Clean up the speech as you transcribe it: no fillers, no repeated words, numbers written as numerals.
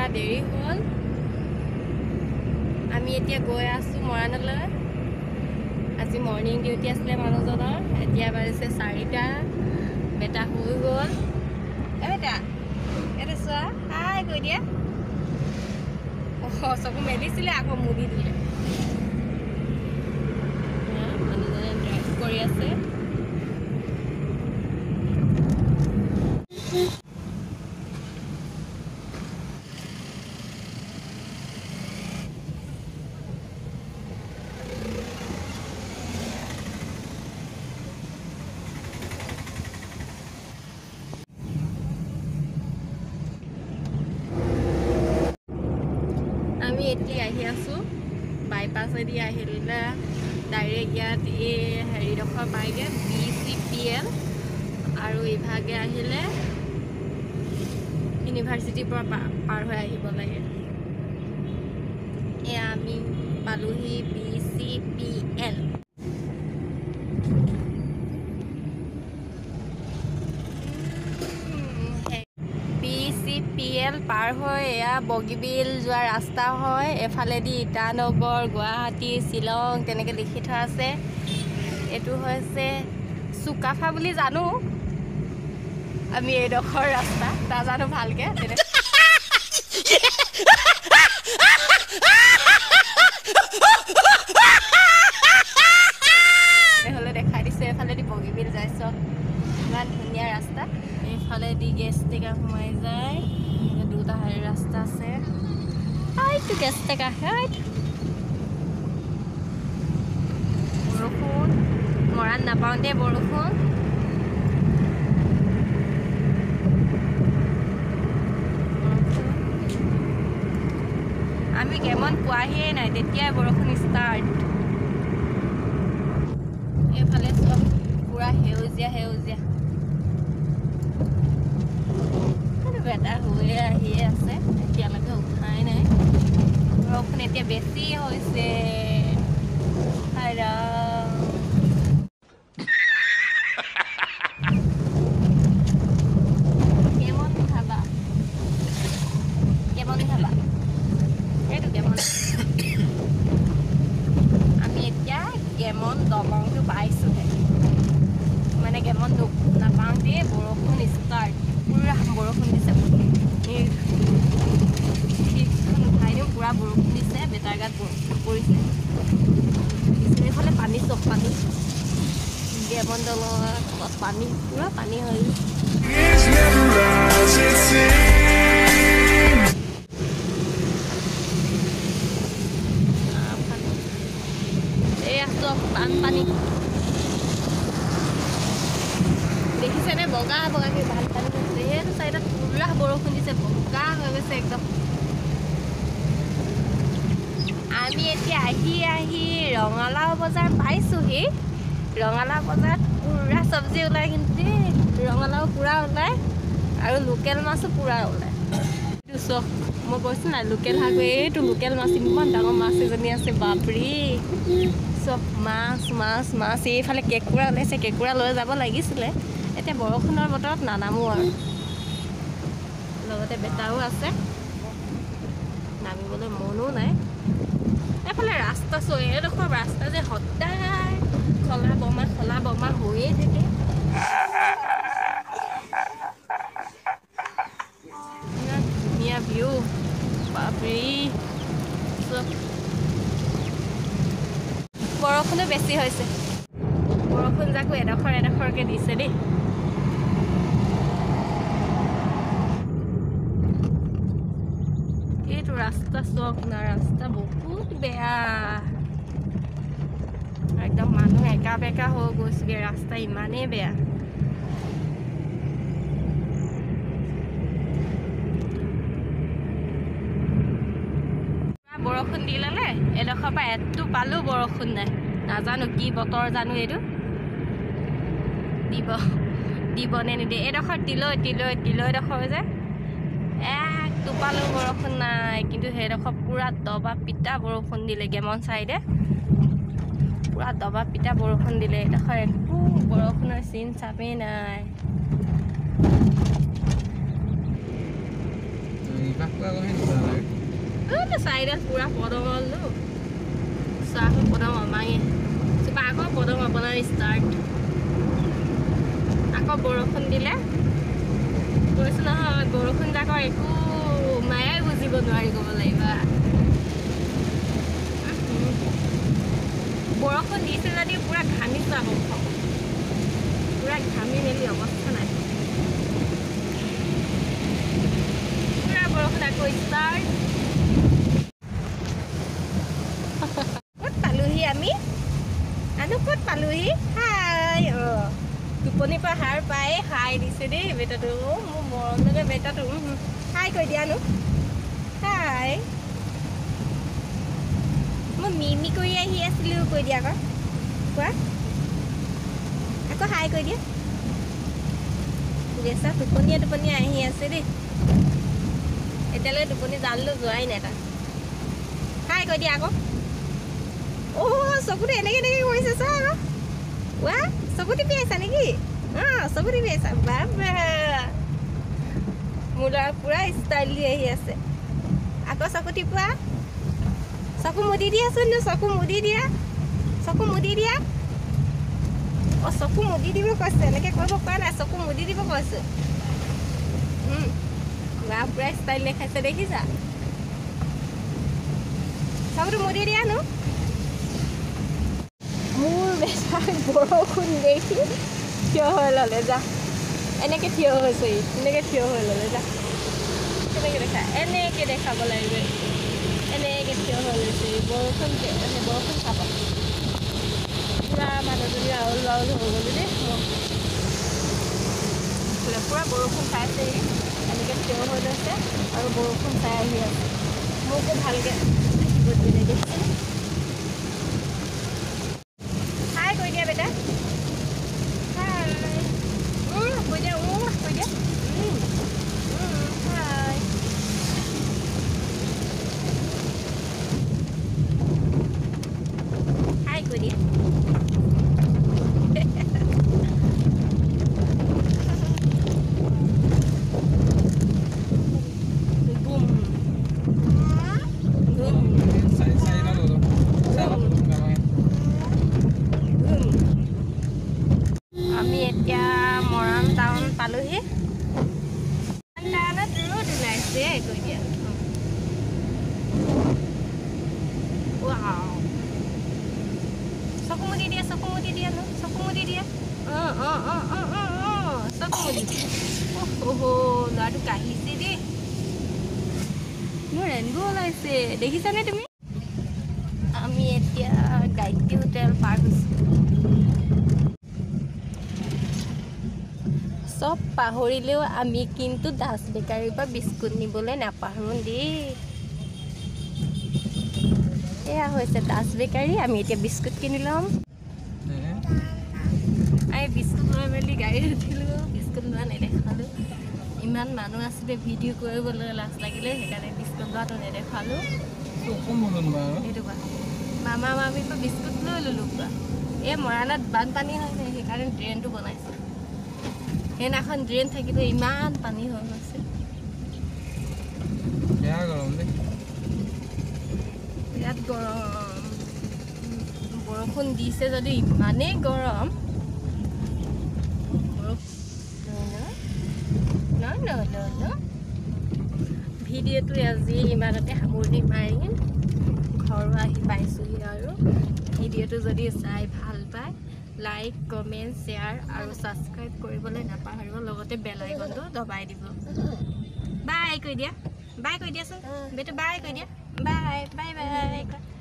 পৰা দেৰি হ'ল আমি এতিয়া গৈ আছোঁ মৰাণলৈ আজি মৰ্ণিং ডিউটি আছিলে মানুহজনৰ এতিয়া বাজিছে 4টা বেটা শুই গ'ল বেটা এটা চোৱা হাই কৈ দিয়া চকু মেলিছিলে আকৌ মুদি দিলে মানুহজনে ড্ৰাইভ কৰি আছে আমি এতিয়া আহি আছোঁ বাইপাছেদি আহিলে ডাইৰেক্ট ইয়াত এই হেৰিডোখৰ পায়গৈ BCPL আৰু ইভাগে আহিলে ইউনিভাৰ্চিটিৰ পৰা পাৰ হৈ আহিব লাগে এয়া আমি পালোহি BCPL BCPL পাৰ হৈ এয়া বগীবিল যোৱা ৰাস্তা হয় এফালেদি ইটানগৰ গুৱাহাটী শ্বিলং তেনেকৈ লিখি থোৱা আছে এইটো হৈছে চুকাফা বুলি জানো আমি এইডোখৰ ৰাস্তা নাজানো ভালকৈ এইফালে দেখাই দিছে এফালেদি বগীবিল যাইছ ইমান ধুনীয়া ৰাস্তা এইফালেদি গেছ টেকা সোমাই যায় দুটা হেৰি ৰাস্তা আছে এইটো গেছ টেকা বৰষুণ মৰাণ নাপাওঁ দেই বৰষুণ আমি কেমন পোৱাহিয়ে নাই তেতিয়াই বৰষুণ ষ্টাৰ্ট এইফালে চব পুৰা সেউজীয়া সেউজীয়া বেটা হৈয়ে আহিয়ে আছে এতিয়ালৈকে উঠাই নাই বৰষুণ এতিয়া বেছি হৈছে কেমন খাবা এইটো কেমন আমি এতিয়া কেমন দলংটো পাইছোঁহে মানে কেমন নাপাওঁতে বৰষুণ ষ্টাৰ্ট পুৰা বৰষুণ দিছে উঠাই দিওঁ পুৰা বৰষুণ দিছে বেটাৰ গাত বৰষুণ পৰিছে এইফালে পানী চব পানী কেমন দলৰ তলত পানী পুৰা পানী হৈ এয়া চব বানপানী দেখিছেনে বগা বগাকে বানপানী হৈছে সেইটো চাইডত পুৰা বৰষুণ দিছে বগা হৈ গৈছে একদম আমি এতিয়া আহি আহি ৰঙালাও বজাৰ পাইছোঁহি ৰঙালাও বজাৰত পুৰা চব্জি ওলায় কিন্তু ৰঙালাও পুৰা ওলায় আৰু লোকেল মাছো পুৰা ওলায় এইটো চখ মই কৈছোঁ নাই লোকেল শাক এইটো লোকেল মাছ ইমান ডাঙৰ মাছ এজনী আছে বাপৰি চব মাছ মাছ মাছ এইফালে কেঁকুৰা ওলাইছে কেঁকুৰা লৈ যাব লাগিছিলে এতিয়া বৰষুণৰ বতৰত নানামো আৰু লগতে বেটাও আছে নামিবলৈ মনো নাই এইফালে ৰাস্তা এইডোখৰ ৰাস্তা যে সদায় খলা বমা হৈয়ে থাকে ইমান ধুনীয়া ভিউ বাপৰি বৰষুণো বেছি হৈছে বৰষুণ যাকো এডোখৰকৈ দিছে দেই এইটো ৰাস্তা চক না ৰাস্তা বহুত বেয়া একদম মানুহ একা বেকা হৈ গৈছে ৰাস্তা ইমানেই বেয়া বৰষুণ দিলে এডোখৰ পৰা এটো পালো বৰষুণ নাই নাজানো কি বতৰ জানো এইটো দিবনে নিদিয়ে এইডোখৰ তিলৈডোখৰ যে এক টোপালো বৰষুণ নাই কিন্তু সেইডোখৰ পুৰা দবা পিতা বৰষুণ দিলে গেমন চাইডে পুৰা দবা পিতা বৰষুণ দিলে এইডোখৰ একো বৰষুণৰ চিন চাপেই নাই Bakla साइडल पूरा पदम लो साफ पदम मांगे सुबह आको पदम अपना स्टार्ट आको बरखुन दिले কৈছ নহয় বৰখুন যাকৰ একো মায়াই বুজিব নোৱাৰি ক'ব লাগিব বৰখুন দিছে যদি পুৰা ঘামি যাব পুৰা ঘামি মেলি অৱস্থা নাই পুৰা বৰখুন আকৌ ষ্টাৰ্ট ক'ত পালোহি আমি আনো ক'ত পালোহি হাই টোপনি পৰা হাৰ পাই হাই দিছে দেই বেটাটো মোৰ মৰম লগা বেটাটো হাই কৈ দিয়া নো হাই মই মিমি কৰি আহি আছিলোঁ কৈ দিয়া আকৌ কোৱা আকৌ হাই কৈ দিয়া বেচা টোপনিয়া আহি আছে দেই এতিয়ালৈ টোপনি জাললৈ যোৱাই নাই তাক হাই কৈ দিয়া আকৌ অ' চকুটো এনেকৈ কৰিছে চা আকৌ ৱা চকু টিপি আছা নেকি চকু টিপি আছা বাবা মোৰ ল'ৰা পুৰা ষ্টাইল দি আহি আছে আকৌ চকু টিপা চকু মুদি দিয়াচোন চকু মুদি দিয়া অ' চকু মুদি দিব কৈছে এনেকৈ কৰিব পৰা নাই চকু মুদি দিব কৈছে ল'ৰা পুৰা ষ্টাইল দেখাইছে দেখিছা চকুটো মুদি দিয়া নো মোৰ বেটাক বৰষুণ দেখি থিয় হৈ ল'লে যা এনেকৈ থিয় হৈছে এনেকৈ থিয় হৈ ল'লে যা এনেকৈ দেখাব লাগিব এনেকৈ থিয় হৈ লৈছে বৰষুণ খাব পুৰা মানুহজনী আউল হৈ গ'লো দেই পুৰা বৰষুণ চাইছে এনেকৈ থিয় হৈ লৈছে আৰু বৰষুণ চাই আহি আছে মোকো ভালকৈ দেখিছে কৈ দিয়া বেটা হাই কৈ দিয়া হাই হাই কৈ দিয়া আমি এতিয়া মৰাণ টাউন পালোহি টাউনত ৰ'দ ওলাইছে কৈ দিয়া চকু মুদি দিয়া চকু মুদি দিয়া চকু মুদি দিয়া ল'ৰাটো কাঢ়িছে দেই মোৰ ৰেইনবো ওলাইছে দেখিছানে তুমি আমি এতিয়া গায়ত্ৰী হোটেল পাৰ হৈছোঁ চব পাহৰিলেও আমি কিন্তু দাস বেকাৰীৰ পৰা বিস্কুট নিবলৈ নাপাহৰোঁ দেই এয়া হৈছে দাস বেকাৰী আমি এতিয়া বিস্কুট কিনি ল'ম আমি বিস্কুট লৈ মেলি গাড়ীত উঠিলোঁ বিস্কুট লোৱা নেদেখালোঁ ইমান মানুহ আছিলে ভিডিঅ' কৰিবলৈ লাজ লাগিলে সেইকাৰণে বিস্কুট লোৱাটো নেদেখালোঁ সেইটো কোৱা মামা মামীৰ পৰা বিস্কুট লৈ ল'লোঁ কোৱা এই মৰাণত বানপানী হৈছে সেইকাৰণে ড্ৰেইনটো বনাইছে সেইদিনাখন ড্ৰেইন থাকিলে ইমান পানী হৈ গৈছে বিৰাট গৰম বৰষুণ দিছে যদি ইমানেই গৰম ভিডিঅ'টো আজি ইমানতে সামৰণি মাৰিম ঘৰ আহি পাইছোঁহি আৰু ভিডিঅ'টো যদি চাই ভাল পায় লাইক কমেণ্ট শ্বেয়াৰ আৰু ছাবস্ক্ৰাইব কৰিবলৈ নাপাহৰিব লগতে বেল আইকনটো দবাই দিব বাই কৈ দিয়াচোন বেটা বাই কৈ দিয়া বাই বাই বাই